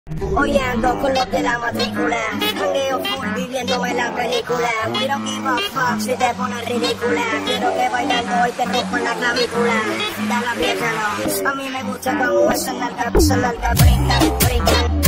Hoy ando con los de la matrícula, jangueo full viviéndome la película. We don't give a fuck si te pones ridícula. Quiero que bailando hoy te rompo en la clavícula. Dale, apriétalo, a mí me gusta como esa larga brinca, brinca.